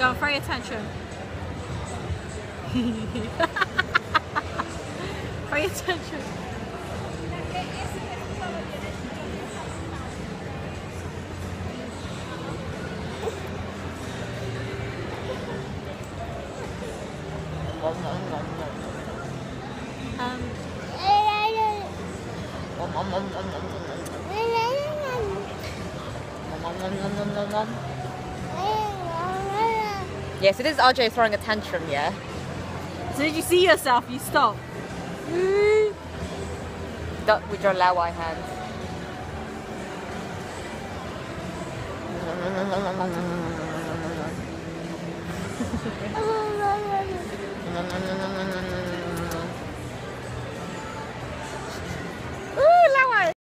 Go on, throw your tantrum. Throw your tantrum. Yeah, so this is RJ throwing a tantrum, yeah? So did you see yourself? You stop. With your Lawai hands.